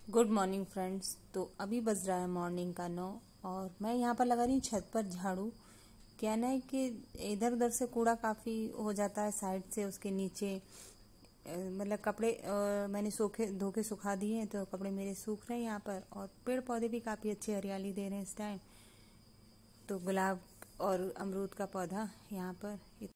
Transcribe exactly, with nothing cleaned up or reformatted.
Good morning friends. तो अभी बज रहा है मॉर्निंग का नौ और मैं यहाँ पर लगा रही हूँ छत पर झाड़ू। क्या ना है कि इधर उधर से कूड़ा काफ़ी हो जाता है साइड से, उसके नीचे अ, मतलब कपड़े अ, मैंने सूखे धो के सुखा दिए हैं, तो कपड़े मेरे सूख रहे हैं यहाँ पर। और पेड़ पौधे भी काफ़ी अच्छी हरियाली दे रहे हैं इस टाइम। तो गुलाब और अमरूद का पौधा यहाँ पर